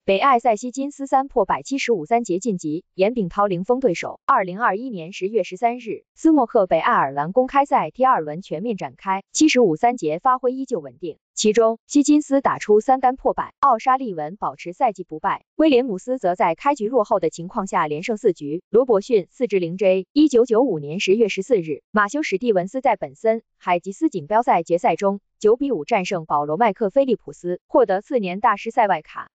北爱赛希金斯3破175三节晋级，严炳涛零封对手。2021年10月13日，斯莫克北爱尔兰公开赛第2轮全面展开，75三节发挥依旧稳定。其中，希金斯打出3单破百，奥沙利文保持赛季不败，威廉姆斯则在开局落后的情况下连胜4局。罗伯逊4-0J。1995年10月14日，马修史蒂文斯在本森海吉斯锦标赛决赛中9比5战胜保罗麦克菲利普斯，获得次年大师赛外卡。